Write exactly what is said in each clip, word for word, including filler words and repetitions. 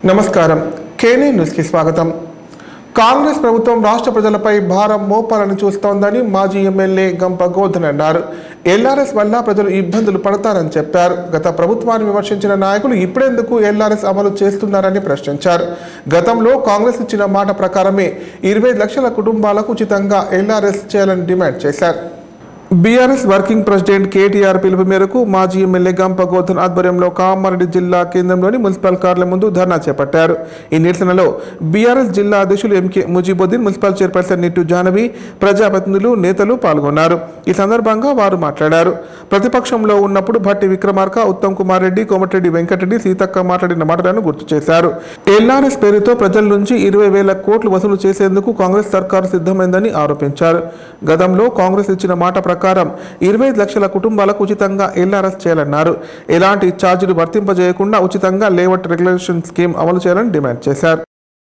నమస్కారం కేనే న్యూస్ కి స్వాగతం। కాంగ్రెస్ ప్రభుత్వం రాష్ట్ర ప్రజలపై భారం మోపాలని చూస్తోందని మాజీ ఎమ్మెల్యే గంప గోధన్ అన్నారు। ఎల్ఆర్ఎస్ వల్ల ప్రజలు ఇబ్బందులు పడతారని చెప్పారు। గత ప్రభుత్వాన్ని విమర్శించిన నాయకులు ఇప్పుడెందుకు ఎల్ఆర్ఎస్ అమలు చేస్తున్నారని ప్రశ్నించారు। గతంలో కాంగ్రెస్ ఇచ్చిన మాట ప్రకారమే ఇరవై లక్షల కుటుంబాలకు ఉచితంగా ఎల్ఆర్ఎస్ చేయాలని డిమాండ్ చేశారు। బీఆర్ఎస్ వర్కింగ్ ప్రెసిడెంట్ కేటీఆర్ పిలుపు మేరకు మాజీ ఎమ్మెల్యే గంప గోధన్ ఆధ్వర్యంలో కామారెడ్డి జిల్లా కేంద్రంలోని మున్సిపల్ కార్యాలయం ముందు ధర్నా చేపట్టారు। ఈ నిరసనలో బీఆర్ఎస్ జిల్లా అధ్యక్షులు MK Mujeebuddin, municipal chairperson Nittu Janavi, ప్రజాప్రతినిధులు, నేతలు పాల్గొన్నారు। ఈ సందర్భంగా వారు మాట్లాడారు। ప్రతిపక్షంలో ఉన్నప్పుడు భట్టి విక్రమార్క, ఉత్తమ్ కుమార్ రెడ్డి, కోమటిరెడ్డి వెంకటరెడ్డి, సీతక్క మాట్లాడిన మాటలను గుర్తు చేశారు। ఎల్ఆర్ఎస్ పేరుతో ప్రజల నుంచి ఇరవై వేల కోట్లు వసూలు చేసేందుకు కాంగ్రెస్ సర్కారు సిద్ధమైందని ఆరోపించారు। గతంలో కాంగ్రెస్ ఇచ్చిన మాట ప్రకారం ఇరవై లక్షల కుటుంబాలకు ఉచితంగా ఎల్ఆర్ఎస్ చేయాలన్నారు। ఎలాంటి ఛార్జీలు వర్తింపజేయకుండా ఉచితంగా లేఅవుట్ రెగ్యులేషన్ స్కీమ్ అమలు చేయాలని డిమాండ్ చేశారు।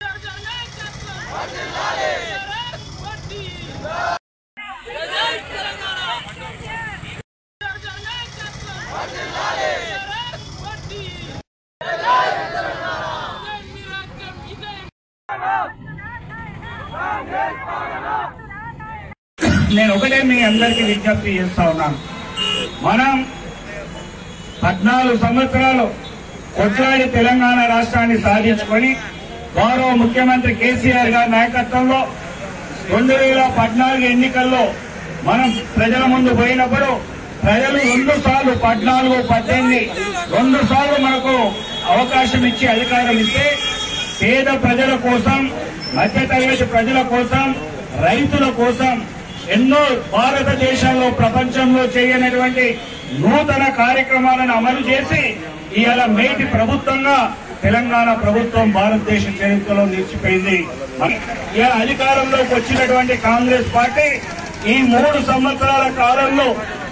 నేను ఒకటే మీ అందరికీ విజ్ఞప్తి చేస్తా ఉన్నాను। మనం పద్నాలుగు సంవత్సరాలు కొట్లాడి తెలంగాణ రాష్ట్రాన్ని సాధించుకొని గౌరవ ముఖ్యమంత్రి కేసీఆర్ గారి నాయకత్వంలో రెండు వేల పద్నాలుగు ఎన్నికల్లో మనం ప్రజల ముందు పోయినప్పుడు ప్రజలు రెండు సార్లు పద్నాలుగు పద్దెనిమిది రెండు సార్లు మనకు అవకాశం ఇచ్చి అధికారం ఇస్తే పేద ప్రజల కోసం, మధ్యతరగతి ప్రజల కోసం, రైతుల కోసం ఎన్నో భారతదేశంలో ప్రపంచంలో చేయనటువంటి నూతన కార్యక్రమాలను అమలు చేసి ఇవాళ మేటి ప్రభుత్వంగా తెలంగాణ ప్రభుత్వం భారతదేశ చరిత్రలో నిలిచిపోయింది। ఇవాళ అధికారంలోకి వచ్చినటువంటి కాంగ్రెస్ పార్టీ ఈ మూడు సంవత్సరాల కాలంలో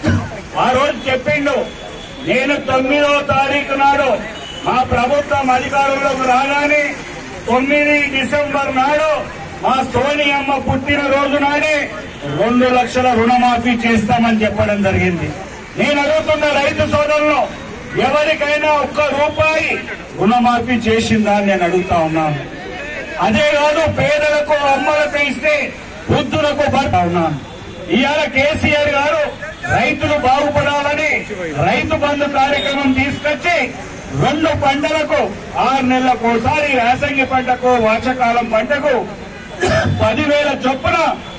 ఆ రోజు చెప్పిండు, నేను తొమ్మిదవ తారీఖు నాడు మా ప్రభుత్వం అధికారంలోకి రాగానే తొమ్మిది డిసెంబర్ నాడు మా సోనియమ్మ పుట్టిన రోజు నాడే రెండు లక్షల రుణమాఫీ చేస్తామని చెప్పడం జరిగింది। నేను అడుగుతున్న రైతు సోదరులు, ఎవరికైనా ఒక్క రూపాయి రుణమాఫీ చేసిందా అని నేను అడుగుతా ఉన్నాను। అదే కాదు, పేదలకు అమ్మలకు ఇస్తే వృద్ధులకు భర్తా ఉన్నాను। ఇవాళ కేసీఆర్ గారు రైతులు బాగుపడాలని రైతు బంధు కార్యక్రమం తీసుకొచ్చి రెండు పంటలకు ఆరు నెలలకు ఒకసారి యాసంగి పంటకు, వర్షాకాలం పంటకు పదివేల చొప్పున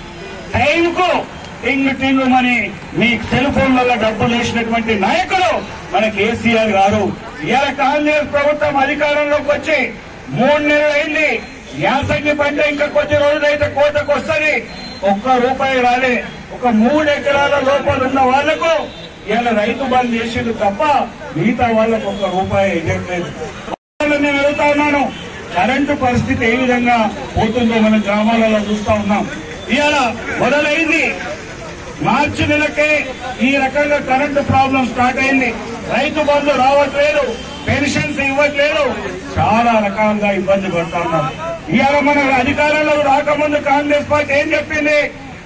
టైంకు టింగ్ టింగ్ మని మీ సెల్ ఫోన్లలో డబ్బులు వేసినటువంటి నాయకులు మన కేసీఆర్ గారు। ఇవాళ కాంగ్రెస్ ప్రభుత్వం అధికారంలోకి వచ్చి మూడు నెలలు అయింది, యాసంగి పంట ఇంకా కొద్ది రోజులైతే కోతకు వస్తుంది, ఒక్క రూపాయి రాలే। ఒక మూడు ఎకరాల లోపల ఉన్న వాళ్లకు ఇవాళ రైతు బంద్ చేసింది తప్ప మిగతా వాళ్లకు ఒక్క రూపాయి ఇవ్వట్లేదు। నేను అడుగుతా ఉన్నాను, కరెంటు పరిస్థితి ఏ విధంగా పోతుందో మనం గ్రామాలలో చూస్తా ఉన్నాం। ఇవాళ మొదలైంది మార్చి నెలకే ఈ రకంగా కరెంటు ప్రాబ్లం స్టార్ట్ అయింది। రైతు బంధు రావట్లేదు, పెన్షన్స్ ఇవ్వట్లేదు, చాలా రకాలుగా ఇబ్బంది పడతా ఉన్నాం। ఇవాళ మన అధికారంలో రాకముందు కాంగ్రెస్ పార్టీ ఏం చెప్పింది,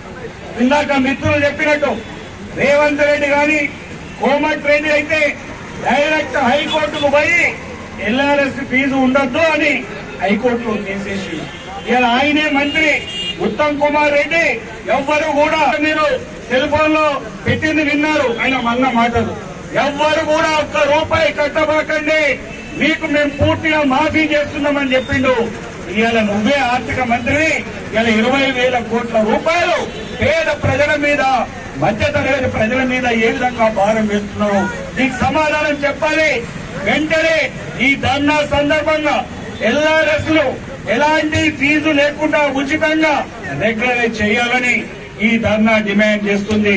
ఇందాక మిత్రులు చెప్పినట్టు రేవంత్ రెడ్డి గాని కోమటి రెడ్డి అయితే డైరెక్ట్ హైకోర్టుకు పోయి ఎల్ఆర్ఎస్ ఫీజు ఉండొద్దు అని హైకోర్టులో తీసేసి, ఇలా ఆయనే మంత్రి ఉత్తమ్ కుమార్ రెడ్డి ఎవ్వరు కూడా, మీరు సెల్ ఫోన్ లో పెట్టింది విన్నారు ఆయన అన్న మాటలు, ఎవ్వరు కూడా ఒక్క రూపాయి కట్టబాకండి, మీకు మేము పూర్తిగా మాఫీ చేస్తున్నామని చెప్పిండు। ఇవాళ నువ్వే ఆర్థిక మంత్రి, ఇలా ఇరవై వేల కోట్ల రూపాయలు పేద ప్రజల మీద, మధ్యతరగతి ప్రజల మీద ఏ విధంగా భారం వేస్తున్నావు, నీకు సమాధానం చెప్పాలి। వెంటనే ఈ ధర్నా సందర్భంగా ఎల్ఆర్ఎస్ లో ఎలాంటి ఫీజు లేకుండా ఉచితంగా రెగ్యులరైజ్ చేయాలని ఈ ధర్నా డిమాండ్ చేస్తుంది।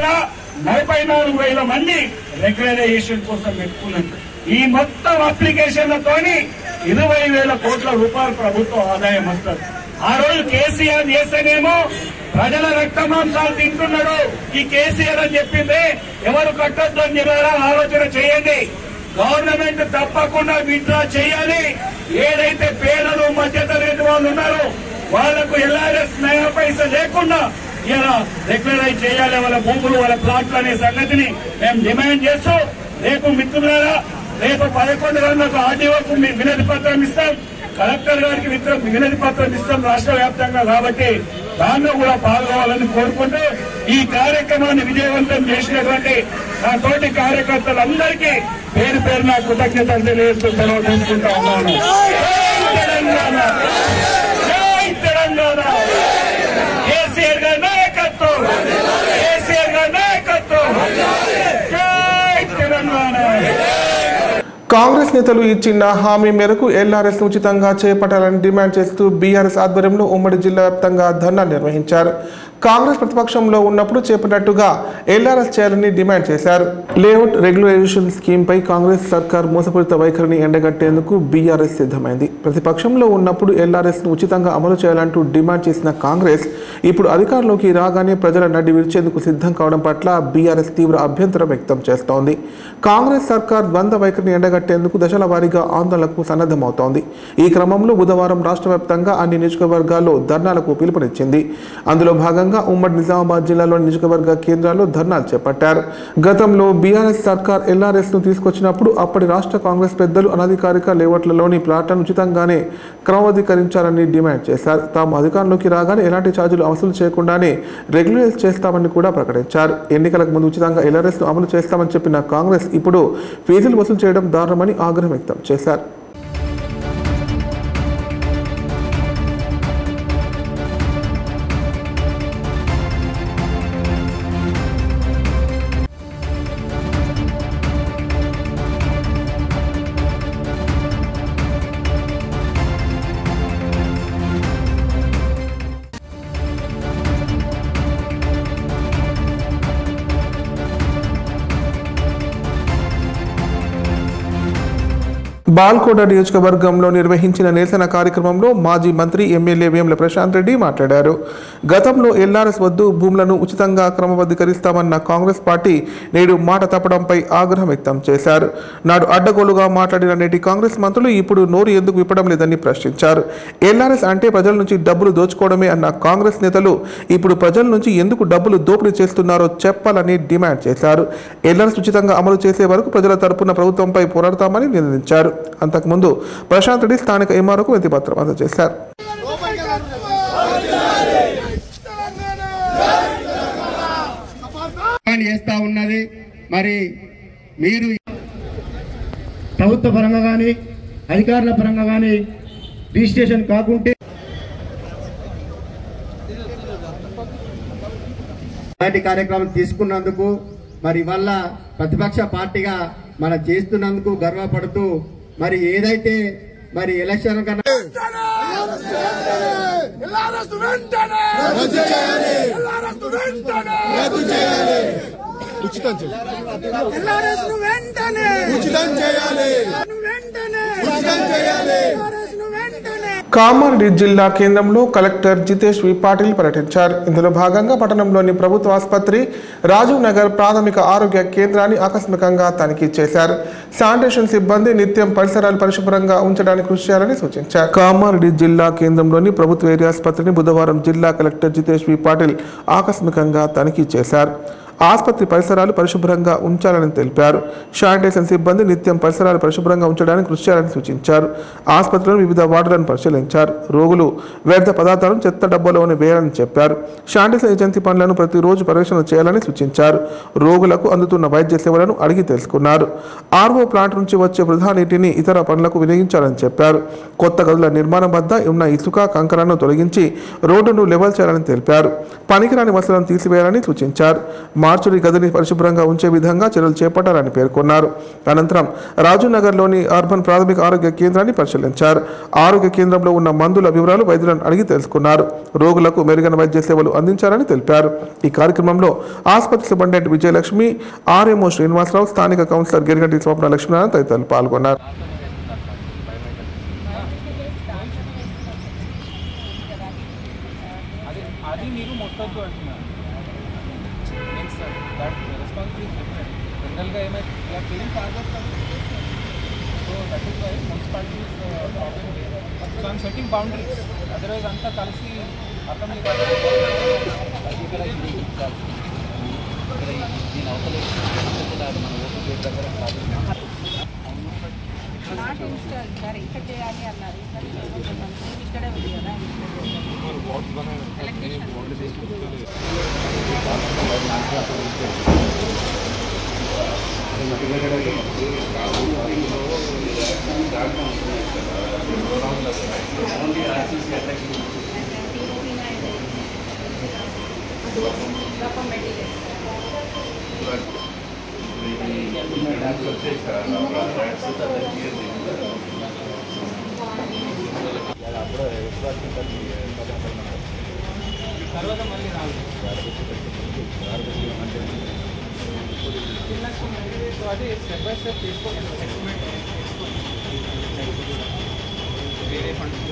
నలభై నాలుగు వేల మంది రెగ్యులరైజేషన్ కోసం పెట్టుకున్నారు। ఈ మొత్తం అప్లికేషన్లతోని ఇరవై వేల కోట్ల రూపాయలు ప్రభుత్వ ఆదాయం వస్తుంది। ఆ రోజు కేసీఆర్ చేస్తేనేమో ప్రజల రక్త మాంసాలు తింటున్నాడు ఈ కేసీఆర్ అని చెప్పింది, ఎవరు కట్టొద్దు అని చెప్పారా, ఆలోచన చేయండి। గవర్నమెంట్ తప్పకుండా విత్డ్రా చేయాలి। ఏదైతే పేదలు, మధ్యతరగతి వాళ్ళు ఉన్నారో వాళ్లకు ఎల్ఆర్ఎస్ నయా పైసా లేకుండా ఇలా రెగ్యులరైజ్ చేయాలి వాళ్ళ భూములు, వాళ్ళ ప్లాట్లు అనే సంగతిని మేము డిమాండ్ చేస్తూ రేపు మిత్రులారా రేపు పదకొండు గంటలకు ఆర్డీఓకు వినతి పత్రం ఇస్తాం, కలెక్టర్ గారికి వినతి పత్రం ఇస్తాం రాష్ట్ర వ్యాప్తంగా. కాబట్టి దానిలో కూడా పాల్గొవాలని కోరుకుంటూ ఈ కార్యక్రమాన్ని విజయవంతం చేసినటువంటి నా తోటి కార్యకర్తలందరికీ పేరు పేరు నా కృతజ్ఞతలు తెలియజేస్తూ సెలవు తీసుకుంటా ఉన్నాను. తెలంగాణ, జై తెలంగాణ, కేసీఆర్ గారి నాయకత్వం, కేసీఆర్ గారి నాయకత్వం, జై తెలంగాణ. కాంగ్రెస్ నేతలు ఇచ్చిన హామీ మేరకు ఎల్ఆర్ఎస్ ఉచితంగా చేపట్టాలని డిమాండ్ చేస్తూ బీఆర్ఎస్ ఆధ్వర్యంలో ఉమ్మడి జిల్లా వ్యాప్తంగా ధర్నా నిర్వహించారు. కాంగ్రెస్ ప్రతిపక్షంలో ఉన్నప్పుడు చేపట్టినట్టుగా ఎల్ఆర్ఎస్ చేయాలని డిమాండ్ చేశారు. లేఅవుట్ రెగ్యులరైజేషన్ స్కీమ్ పై కాంగ్రెస్ సర్కార్ మోసపూరిత వైఖరిని ఎండగట్టేందుకు బీఆర్ఎస్ సిద్ధమైంది. ప్రతిపక్షంలో ఉన్నప్పుడు ఎల్ఆర్ఎస్ ను ఉచితంగా అమలు చేయాలంటూ డిమాండ్ చేసిన కాంగ్రెస్ ఇప్పుడు అధికారంలోకి రాగానే ప్రజల నడ్డి విరిచేందుకు సిద్ధం కావడం పట్ల బీఆర్ఎస్ తీవ్ర అభ్యంతరం వ్యక్తం చేస్తోంది. కాంగ్రెస్ సర్కార్ ద్వంద్వ వైఖరిని ఎండగట్టేందుకు దశల వారీగా ఆందోళనకు సన్నద్ధమవుతోంది. ఈ క్రమంలో బుధవారం రాష్ట్ర వ్యాప్తంగా అన్ని నియోజకవర్గాల్లో ధర్నాలకు పిలుపునిచ్చింది. అందులో భాగంగా ఉమ్మడి నిజామాబాద్ జిల్లాలోని నియోజకవర్గ కేంద్రాల్లో ధర్నాలు చేపట్టారు. గతంలో బీఆర్ఎస్ సర్కార్ ఎల్ఆర్ఎస్ ను తీసుకొచ్చినప్పుడు అప్పటి రాష్ట్ర కాంగ్రెస్ పెద్దలు అనధికారిక లేఅవుట్లలోని ప్లాట్లను ఉచితంగానే క్రమబద్ధీకరించాలని డిమాండ్ చేశారు. తాము అధికారంలోకి రాగానే ఎలాంటి ఛార్జీలు వసూలు చేయకుండానే రెగ్యులరైజ్ చేస్తామని కూడా ప్రకటించారు. ఎన్నికలకు ముందు ఉచితంగా ఎల్ఆర్ఎస్ ను అమలు చేస్తామని చెప్పిన కాంగ్రెస్ ఇప్పుడు ఫీజులు వసూలు చేయడం దారుణమని ఆగ్రహం వ్యక్తం చేశారు. బాల్కోట నియోజకవర్గంలో నిర్వహించిన నిరసన కార్యక్రమంలో మాజీ మంత్రి ఎమ్మెల్యే వేముల ప్రశాంత్ రెడ్డి మాట్లాడారు. గతంలో ఎల్ఆర్ఎస్ వద్దు భూములను ఉచితంగా క్రమబద్ధీకరిస్తామన్న కాంగ్రెస్ పార్టీ నేడు మాట తప్పడంపై ఆగ్రహం వ్యక్తం చేశారు. నాడు అడ్డగోలుగా మాట్లాడిన నేటి కాంగ్రెస్ మంత్రులు ఇప్పుడు నోరు ఎందుకు విప్పడం లేదని ప్రశ్నించారు. ఎల్ఆర్ఎస్ అంటే ప్రజల నుంచి డబ్బులు దోచుకోవడమే అన్న కాంగ్రెస్ నేతలు ఇప్పుడు ప్రజల నుంచి ఎందుకు డబ్బులు దోపిడీ చేస్తున్నారో చెప్పాలని డిమాండ్ చేశారు. ఎల్ఆర్ఎస్ ఉచితంగా అమలు చేసే వరకు ప్రజల తరపున ప్రభుత్వంపై పోరాడతామని నిలదీశారు. అంతకుముందు ప్రశాంత్ రెడ్డి స్థానిక ఎంఆర్ఓకు వినతి పత్రం అందజేశారు. చేస్తా ఉన్నది మరి మీరు ప్రభుత్వ పరంగా కానీ అధికారుల పరంగా కానీ రిజిస్ట్రేషన్ కాకుంటే ఇలాంటి కార్యక్రమం తీసుకున్నందుకు మరి వల్ల ప్రతిపక్ష పార్టీగా మనం చేస్తున్నందుకు గర్వపడుతూ మరి ఏదైతే మరి ఎలక్షన్ కన్నా కామారెడ్డి జిల్లా కేంద్రంలో కలెక్టర్ జితేష్ వి పాటిల్ పర్యటించారు. ఇందులో భాగంగా పట్టణంలోని ప్రభుత్వ ఆసుపత్రి, రాజీవ్ నగర్ ప్రాథమిక ఆరోగ్య కేంద్రాన్ని ఆకస్మికంగా తనిఖీ చేశారు. శానిటేషన్ సిబ్బంది నిత్యం పరిసరాలు పరిశుభ్రంగా ఉంచడానికి కృషి చేయాలని సూచించారు. కామారెడ్డి జిల్లా కేంద్రంలోని ప్రభుత్వ ఏరియా ఆసుపత్రిని బుధవారం జిల్లా కలెక్టర్ జితేష్ వి పాటిల్ ఆకస్మికంగా తనిఖీ చేశారు. ఆసుపత్రి పరిసరాలు పరిశుభ్రంగా ఉంచాలని తెలిపారు. శానిటేషన్ సిబ్బంది నిత్యం పరిసరాలు పరిశుభ్రంగా ఉంచడానికి కృషి చేయాలని సూచించారు. ఆసుపత్రిలోని వివిధ వార్డులను పరిశీలించారు. రోగులు వ్యర్థ పదార్థాలను చెత్త డబ్బాలోనే వేయాలని చెప్పారు. శానిటేషన్ ఏజెన్సీ పనులను ప్రతిరోజు పర్యవేక్షణ చేయాలని సూచించారు. రోగులకు అందుతున్న వైద్య సేవలను అడిగి తెలుసుకున్నారు. ఆర్ఓ ప్లాంట్ నుంచి వచ్చే వృధా నీటిని ఇతర పనులకు వినియోగించాలని చెప్పారు. కొత్త గదుల నిర్మాణం వద్ద ఉన్న ఇసుక కంకరను తొలగించి రోడ్డును లెవెల్ చేయాలని తెలిపారు. పనికిరాని వసతులను తీసివేయాలని సూచించారు. మార్చుడి గదిని పరిశుభ్రంగా ఉంచే విధంగా చర్యలు చేపట్టాలని పేర్కొన్నారు. అనంతరం రాజునగర్లోని అర్బన్ ప్రాథమిక ఆరోగ్య కేంద్రాన్ని పరిశీలించారు. ఆరోగ్య కేంద్రంలో ఉన్న మందుల వివరాలు వైద్యులను అడిగి తెలుసుకున్నారు. రోగులకు మెరుగైన వైద్య సేవలు అందించాలని తెలిపారు. ఈ కార్యక్రమంలో ఆసుపత్రి సూపరింటెండెంట్ విజయలక్ష్మి, ఆర్ఎంఓ శ్రీనివాసరావు, స్థానిక కౌన్సిలర్ గిరిగంటి స్వప్న లక్ష్మీనారాయణ తదితరులు పాల్గొన్నారు. जनरल का एम या पेइंग चार्जेस का so that is why municipality is uh, problem there. So I am setting boundaries. Otherwise anta kalisi akamli kaadu ఇక్కడ ఇది ఇక్కడ దీని అవతల కూడా మన ఓటు గేట్ దగ్గర నాట్ ఇన్స్టాల్ సార్ ఇక్కడ చేయాలి అన్నారు ఇక్కడ చేయబోతున్నాం ఇక్కడే ఉంది కదా తర్వాత మళ్ళీ రాదు సో అదే స్టెప్ బై స్టెప్ తీసుకోండి ఎస్టిమేట్ తీసుకోండి వేరే ఫండ్స్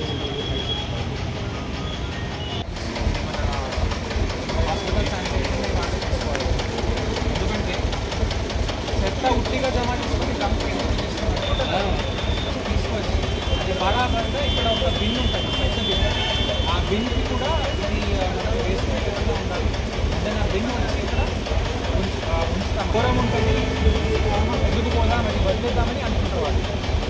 మన హాస్పిటల్ శానిటైజేషన్ వాళ్ళు తీసుకోవాలి ఎందుకంటే చెత్త ఉట్టిగా జమ చేసుకొని కంపెనీ తీసుకొచ్చి అది బరాబర్గా ఇక్కడ ఒక బిన్ ఉంటుంది పెద్ద బిన్ ఆ బిన్కి కూడా ఇది వేస్ట్ విధంగా ఉండాలి అంటే నా బిన్ వచ్చి ఇక్కడ ఉంచుతాం దూరం ఉంటుంది ఎందుకు పోదాం అది వదిలేద్దామని అనుకుంటారు వాళ్ళు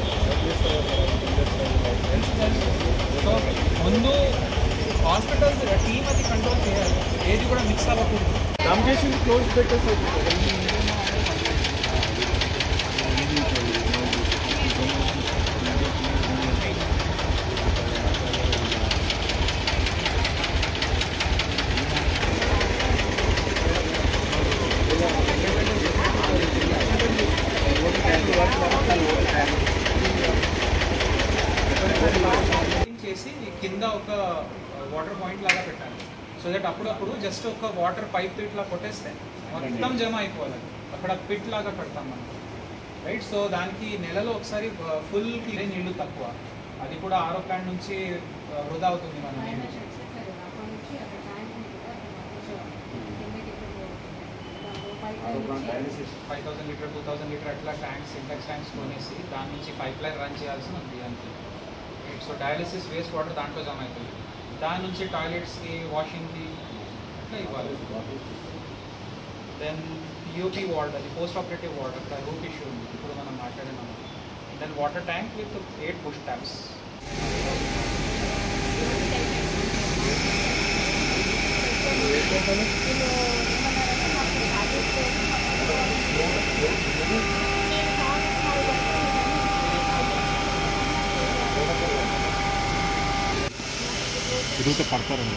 సో ముందు హాస్పిటల్స్ టీమ్ అది కంట్రోల్ చేయాలి ఏది కూడా మిక్స్ అవ్వకూడదు దమ్ చేసి క్లోజ్ పెట్టేసి చేసి కింద ఒక వాటర్ పాయింట్ లాగా పెట్టాలి సో దట్ అప్పుడప్పుడు జస్ట్ ఒక వాటర్ పైప్ ఇట్లా కొట్టేస్తే మొత్తం జమ అయిపోవాలి అక్కడ పిట్ లాగా పెడతాం మనం రైట్ సో దానికి నెలలో ఒకసారి ఫుల్ క్లీన్ నీళ్లు తక్కువ అది కూడా ఆరో ప్లాంట్ నుంచి వృధా అవుతుంది మనం five thousand litre two thousand litre అట్లా ట్యాంక్స్ ఇంటెక్స్ ట్యాంక్స్ కొనేసి దాని నుంచి పైప్ లైన్ రన్ చేయాల్సి ఉంది దానికి సో డయాలిసిస్ వేస్ట్ వాటర్ దాంట్లో జమ అవుతుంది దాని నుంచి టాయిలెట్స్కి వాషింగ్కి అట్లా ఇవ్వాలి దెన్ పిఓపి వార్డ్ అది పోస్ట్ ఆపరేటివ్ వార్డ్ అక్కడ రూట్ ఇష్యూ ఉంది ఇప్పుడు మనం మాట్లాడినాము then water tank with eight push taps route పడతారండి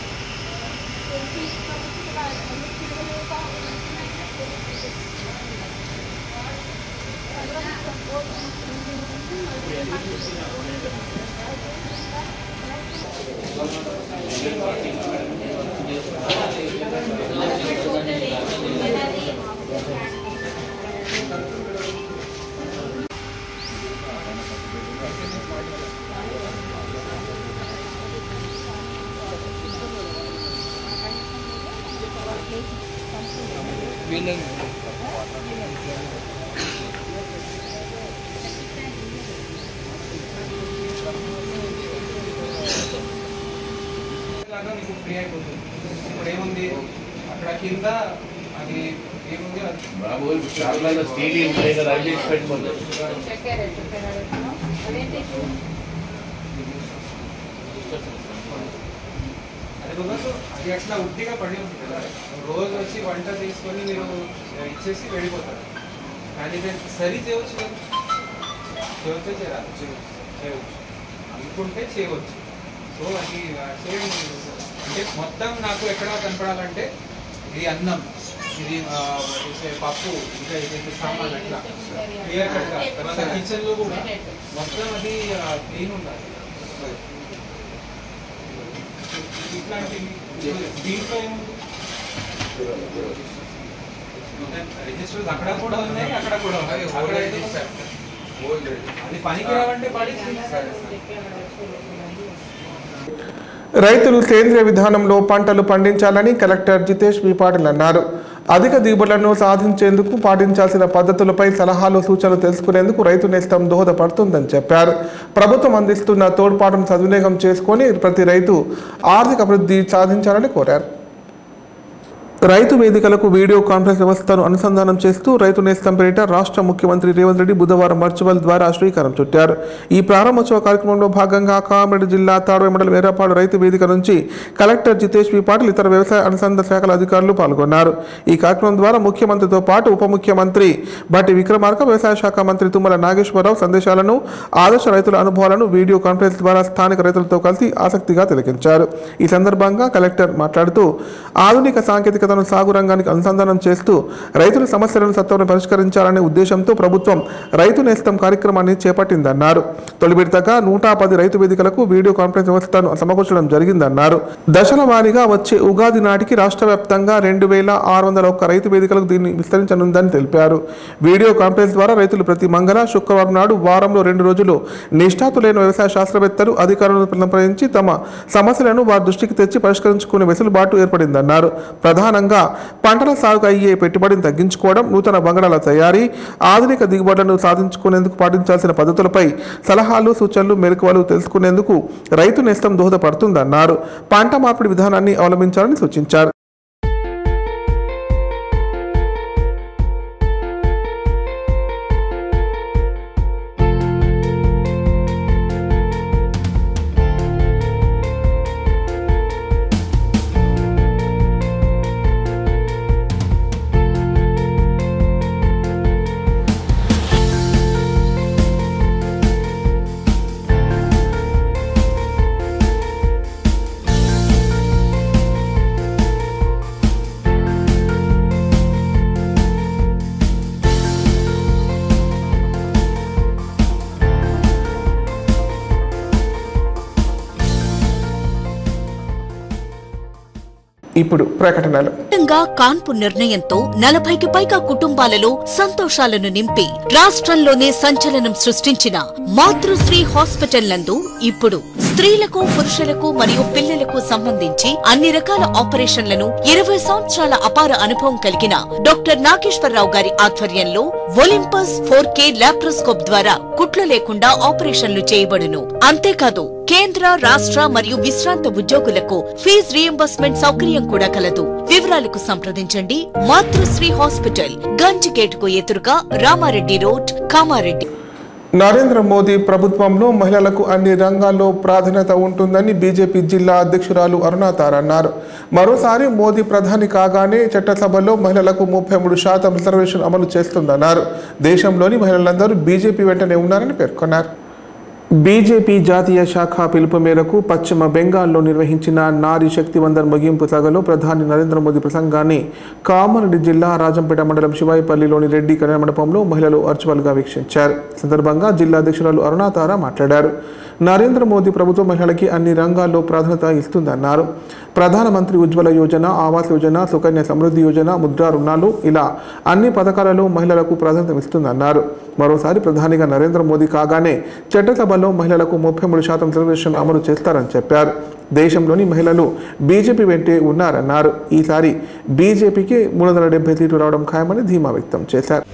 లాగా మీకు ఫ్రీ అయిపోతుంది ఇప్పుడు ఏముంది అక్కడ కింద అది ఏముంది అది కుదరదు అది అట్లా ఉట్టిగా పడి ఉంటుంది కదా రోజు వచ్చి వంట తీసుకొని మీరు ఇచ్చేసి వెళ్ళిపోతారు కానీ సరి చేయవచ్చు కదా చేయవచ్చే చేయాలి చేయవచ్చు అనుకుంటే చేయవచ్చు సో అది చేయండి అంటే మొత్తం నాకు ఎక్కడ కనపడాలంటే ఇది అన్నం ఇది పప్పు ఇంకా ఇది సామాన్ అట్లా క్లియర్ కట్గా తర్వాత కిచెన్ లో కూడా మొత్తం అది క్లీన్ ఉండాలి ఇట్లాంటి దీంట్లో ఏముంది రిజిస్టర్స్ అక్కడ కూడా ఉన్నాయి అక్కడ కూడా ఉన్నాయి అది పనికి రావంటే పడి రైతులు సేంద్రియ విధానంలో పంటలు పండించాలని కలెక్టర్ జితేష్ వి పాటిల్ అన్నారు. అధిక దిగుబడులను సాధించేందుకు పాటించాల్సిన పద్ధతులపై సలహాలు సూచనలు తెలుసుకునేందుకు రైతు నేస్తం దోహదపడుతుందని చెప్పారు. ప్రభుత్వం అందిస్తున్న తోడ్పాటును సద్వినియోగం చేసుకొని ప్రతి రైతు ఆర్థిక అభివృద్ధి సాధించాలని కోరారు. రైతు వేదికలకు వీడియో కాన్ఫరెన్స్ వ్యవస్థను అనుసంధానం చేస్తూ రైతు నేస్తం పేరిట రాష్ట్ర ముఖ్యమంత్రి రేవంత్ రెడ్డి బుధవారం వర్చువల్ ద్వారా శ్రీకారం చుట్టారు. ఈ ప్రారంభోత్సవ కార్యక్రమంలో భాగంగా కామారెడ్డి జిల్లా తాడోయ మండలం ఏరాపాడు రైతు వేదిక నుంచి కలెక్టర్ జితేష్ వి పాటిల్ ఇతర వ్యవసాయ అనుసంధాన శాఖల అధికారులు పాల్గొన్నారు. ఈ కార్యక్రమం ద్వారా ముఖ్యమంత్రితో పాటు ఉప ముఖ్యమంత్రి బట్టి విక్రమార్క, వ్యవసాయ శాఖ మంత్రి తుమ్మల నాగేశ్వరరావు సందేశాలను, ఆదర్శ రైతుల అనుభవాలను వీడియో కాన్ఫరెన్స్ ద్వారా స్థానిక రైతులతో కలిసి ఆసక్తిగా తిలకించారు. ఈ సందర్భంగా కలెక్టర్ మాట్లాడుతూ ఆధునిక సాంకేతిక సాగు రంగానికి అనుసంధానం చేస్తూ రైతుల సమస్యలను సత్వరం పరిష్కరించాలనే ఉద్దేశంతో ప్రభుత్వం రైతు నేస్తం కార్యక్రమాన్ని చేపట్టిందన్నారు. తొలి విడతగా నూట పది రైతు వేదికలకు వీడియో కాన్ఫరెన్స్ వ్యవస్థను సమకూర్చడం జరిగిందన్నారు. దశల వారీగా వచ్చే ఉగాది నాటికి రాష్ట్ర వ్యాప్తంగా రెండు వేల ఆరు వందల ఒక్క రైతు వేదికలకు దీన్ని విస్తరించనుందని తెలిపారు. వీడియో కాన్ఫరెన్స్ ద్వారా రైతులు ప్రతి మంగళ, శుక్రవారం నాడు వారంలో రెండు రోజులు నిష్ఠాతులైన వ్యవసాయ శాస్త్రవేత్తలు, అధికారులను సంప్రదించి తమ సమస్యలను వారి దృష్టికి తెచ్చి పరిష్కరించుకునే వెసులుబాటు ఏర్పడిందన్నారు. ప్రధానంగా పంటల సాగుకు అయ్యే పెట్టుబడిని తగ్గించుకోవడం, నూతన బంగాళాల తయారీ, ఆధునిక దిగుబడులను సాధించుకునేందుకు పాటించాల్సిన పద్ధతులపై సలహాలు, సూచనలు, మెలకువలు తెలుసుకునేందుకు రైతు నేస్తం దోహదపడుతుందన్నారు. పంట మార్పిడి విధానాన్ని అవలంబించాలని సూచించారు. ఇప్పుడు ప్రకటనలు. కాన్పు నిర్ణయంతో నలభైకి పైగా కుటుంబాలలో సంతోషాలను నింపి రాష్ట్రంలోనే సంచలనం సృష్టించిన మాతృశ్రీ హాస్పిటల్ నందు ఇప్పుడు స్త్రీలకు, పురుషులకు మరియు పిల్లలకు సంబంధించి అన్ని రకాల ఆపరేషన్లను ఇరవై సంవత్సరాల అపార అనుభవం కలిగిన డాక్టర్ నాగేశ్వరరావు గారి ఆధ్వర్యంలో ఒలింపస్ ఫోర్ కే లాప్రోస్కోప్ ద్వారా కుట్లు లేకుండా ఆపరేషన్లు చేయబడును. అంతేకాదు కేంద్ర, రాష్ట్ర మరియు విశ్రాంత ఉద్యోగులకు ఫీజు రీయింబర్స్మెంట్ సౌకర్యం కూడా కలదు. వివరాలకు సంప్రదించండి. మాతృశ్రీ హాస్పిటల్, గంజిగేటుకు ఎదురుగా, రామారెడ్డి రోడ్, కామారెడ్డి. నరేంద్ర మోదీ ప్రభుత్వంలో మహిళలకు అన్ని రంగాల్లో ప్రాధాన్యత ఉంటుందని బీజేపీ జిల్లా అధ్యక్షురాలు అరుణాతార అన్నారు. మరోసారి మోదీ ప్రధాని కాగానే చట్టసభలో మహిళలకు ముప్పై మూడు శాతం రిజర్వేషన్ అమలు చేస్తుందన్నారు. దేశంలోని మహిళలందరూ బీజేపీ వెంటనే ఉన్నారని పేర్కొన్నారు. బీజేపీ జాతీయ శాఖ పిలుపు మేరకు పశ్చిమ బెంగాల్లో నిర్వహించిన నారీ శక్తి వందన్ ముగింపు సభలో ప్రధాని నరేంద్ర మోదీ ప్రసంగాన్ని కామారెడ్డి జిల్లా రాజంపేట మండలం శివాయిపల్లిలోని రెడ్డి కళ్యాణ మండపంలో మహిళలు వర్చువల్గా వీక్షించారు. సందర్భంగా జిల్లా అధ్యక్షురాలు అరుణాతార మాట్లాడారు. నరేంద్ర మోదీ ప్రభుత్వం మహిళలకి అన్ని రంగాల్లో ప్రాధాన్యత ఇస్తుందన్నారు. ప్రధానమంత్రి ఉజ్వల యోజన, ఆవాస్ యోజన, సుకన్య సమృద్ధి యోజన, ముద్రా రుణాలు ఇలా అన్ని పథకాలలో మహిళలకు ప్రాధాన్యత ఇస్తుందన్నారు. మరోసారి ప్రధానిగా నరేంద్ర మోదీ కాగానే చట్టసభలో మహిళలకు ముప్పై మూడు శాతం రిజర్వేషన్ అమలు చేస్తారని చెప్పారు. దేశంలోని మహిళలు బీజేపీ వెంటే ఉన్నారన్నారు. ఈసారి బీజేపీకి మూడు వందల డెబ్బై సీట్లు రావడం ఖాయమని ధీమా వ్యక్తం చేశారు.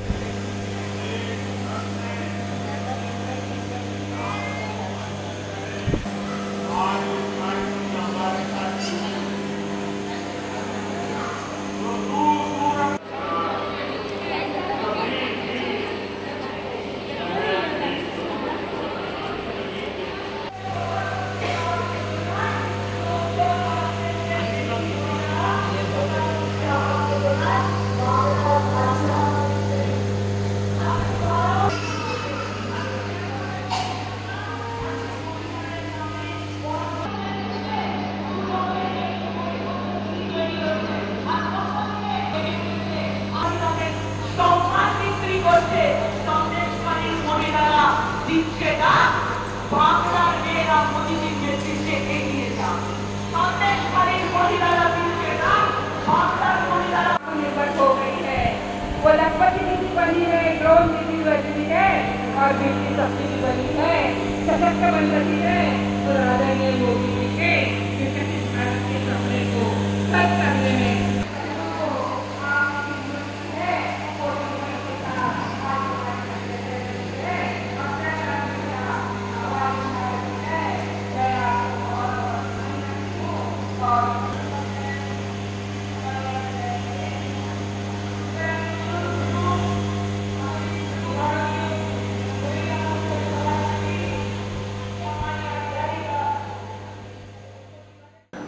वो लखपति दीदी बनी है, ड्रोन दीदी बनी है और बिजली सब्सिडी बनी है, सशक्त बन रही है। तो आदरणीय योगी जी के विकसित भारत के सपने को सच करने में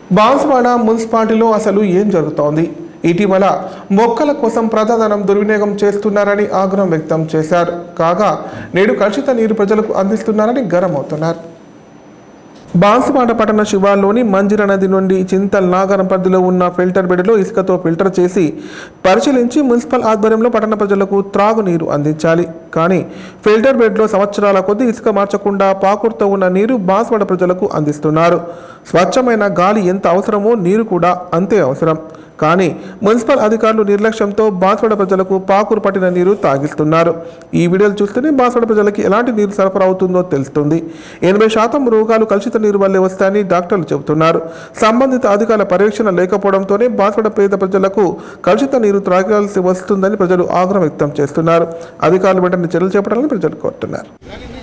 బాన్స్వాడ మున్సిపాలిటీలో అసలు ఏం జరుగుతోంది? ఇటీవల మొక్కల కోసం ప్రజాధనం దుర్వినియోగం చేస్తున్నారని ఆగ్రహం వ్యక్తం చేశారు. కాగా నేడు కలుషిత నీరు ప్రజలకు అందిస్తున్నారని గరమవుతున్నారు. బాన్స్వాడ పట్టణ శివార్లోని మంజిర నది నుండి చింతల్ నాగరం పరిధిలో ఉన్న ఫిల్టర్ బెడ్లో ఇసుకతో ఫిల్టర్ చేసి పరిశీలించి మున్సిపల్ ఆధ్వర్యంలో పట్టణ ప్రజలకు త్రాగునీరు అందించాలి. కానీ ఫిల్టర్ బెడ్లో సంవత్సరాల కొద్దీ ఇసుక మార్చకుండా పాకుడుతో ఉన్న నీరు బాన్స్వాడ ప్రజలకు అందిస్తున్నారు. స్వచ్ఛమైన గాలి ఎంత అవసరమో నీరు కూడా అంతే అవసరం. కానీ మున్సిపల్ అధికారులు నిర్లక్ష్యంతో బాన్స్వాడ ప్రజలకు పాకురు పట్టిన నీరు తాగిస్తున్నారు. ఈ వీడియోలు చూస్తేనే బాన్స్వాడ ప్రజలకి ఎలాంటి నీరు సరఫరా అవుతుందో తెలుస్తుంది. ఎనభై శాతం రోగాలు కలుషిత నీరు వల్లే వస్తాయని డాక్టర్లు చెబుతున్నారు. సంబంధిత అధికారుల పర్యవేక్షణ లేకపోవడంతోనే బాన్స్వాడ పేద ప్రజలకు కలుషిత నీరు త్రాగాల్సి వస్తుందని ప్రజలు ఆగ్రహం వ్యక్తం చేస్తున్నారు. అధికారులు వెంటనే చర్యలు చేపట్టాలని ప్రజలు కోరుతున్నారు.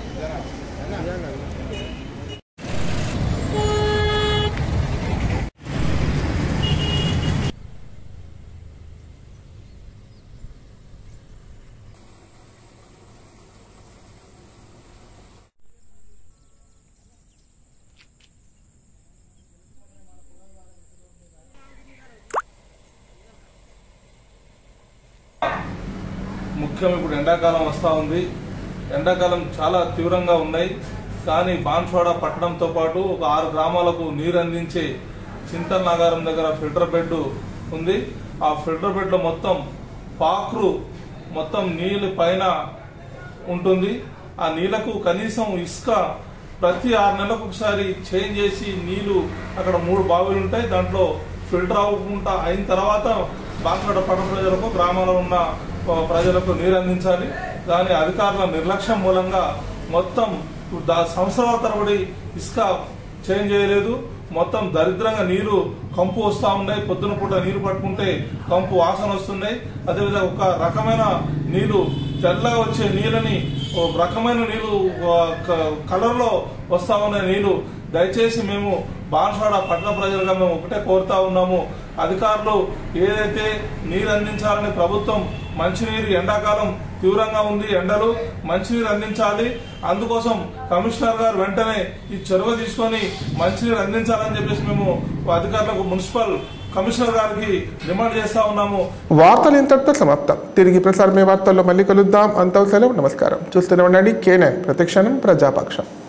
ముఖ్యం ఇప్పుడు ఎండాకాలం వస్తూ ఉంది. ఎండాకాలం చాలా తీవ్రంగా ఉన్నాయి. కానీ బాన్స్వాడ పట్టణంతో పాటు ఒక ఆరు గ్రామాలకు నీరు అందించే చింతల్ నాగారం దగ్గర ఫిల్టర్ బెడ్ ఉంది. ఆ ఫిల్టర్ బెడ్లో మొత్తం పాక్రు మొత్తం నీళ్ళు పైన ఉంటుంది. ఆ నీళ్లకు కనీసం ఇసుక ప్రతి ఆరు నెలలకు ఒకసారి చేంజ్ చేసి నీళ్లు అక్కడ మూడు బావిలు ఉంటాయి. దాంట్లో ఫిల్టర్ అవ్వకుండా అయిన తర్వాత బాన్స్వాడ పట్టణ ప్రజలకు గ్రామాల్లో ఉన్న ప్రజలకు నీరు అందించాలి. కానీ అధికారుల నిర్లక్ష్యం మూలంగా మొత్తం సంవత్సరాల తరబడి ఇసుక చేంజ్ చేయలేదు. మొత్తం దరిద్రంగా నీరు కంపు వస్తూ ఉన్నాయి. పొద్దున పూట నీరు పట్టుకుంటే కంపు వాసన వస్తున్నాయి. అదేవిధంగా ఒక రకమైన నీళ్లు తెల్లగా వచ్చే నీళ్ళని రకమైన నీళ్లు కలర్లో వస్తా ఉన్న నీళ్లు దయచేసి మేము బాన్స్వాడ పట్టణ ప్రజలుగా మేము ఒకటే కోరుతా ఉన్నాము. అధికారులు ఏదైతే నీరు అందించాలని ప్రభుత్వం మంచినీరు ఎండాకాలం తీవ్రంగా ఉంది, ఎండలు మంచినీరు అందించాలి. అందుకోసం కమిషనర్ గారు వెంటనే ఈ చొరవ తీసుకొని మంచినీరు అందించాలని చెప్పేసి మేము అధికారులకు మున్సిపల్ కమిషనర్ గారికి డిమాండ్ చేస్తా ఉన్నాము. వార్తలు ఇంతటితో సమాప్తం. తిరిగి ప్రసారమే వార్తల్లో మళ్ళీ కలుద్దాం. అంతవరకు సెలవు. నమస్కారం. చూస్తూనే ఉండండి కే నైన్ ప్రతిక్షణం ప్రజాపక్షం.